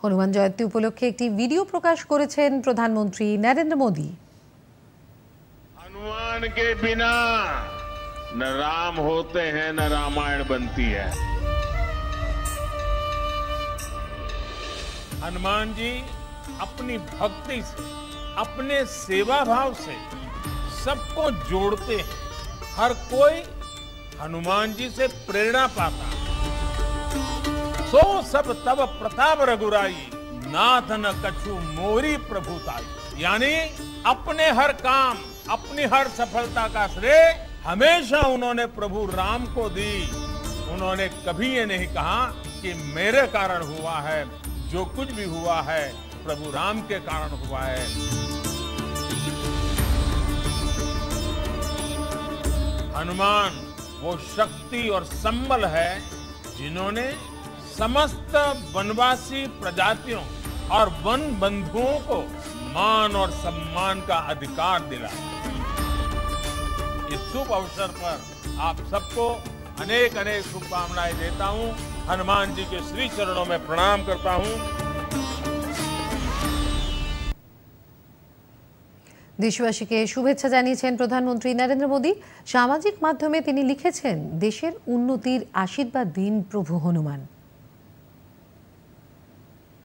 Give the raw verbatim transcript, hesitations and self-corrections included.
হনুমান জয়ন্তী উপলক্ষে একটি ভিডিও প্রকাশ করেছেন প্রধানমন্ত্রী নরেন্দ্র মোদী। हनुमान के बिना न राम होते हैं न रामायण बनती है। हनुमान जी अपनी भक्ति से, अपने सेवा भाव से सबको जोड़ते हैं। हर कोई हनुमान जी से प्रेरणा पाता है। सो सब तब प्रताप रघुराई, नाथ न कछु मोरी प्रभुताई। यानी अपने हर काम, अपनी हर सफलता का श्रेय हमेशा उन्होंने प्रभु राम को दी। उन्होंने कभी ये नहीं कहा कि मेरे कारण हुआ है, जो कुछ भी हुआ है प्रभु राम के कारण हुआ है। हनुमान वो शक्ति और संबल है जिन्होंने समस्त वनवासी प्रजातियों और वन बंधुओं को मान और सम्मान का अधिकार दिलाया। इस शुभ अवसर पर आप सबको अनेक अनेक शुभकामनाएं देता हूं। हनुमान जी के श्री चरणों में प्रणाम करता हूं। দেশবাসীকে শুভেচ্ছা জানিয়েছেন প্রধানমন্ত্রী নরেন্দ্র মোদী। সামাজিক মাধ্যমে তিনি লিখেছেন, দেশের উন্নতির আশীর্বাদ দিন প্রভু হনুমান।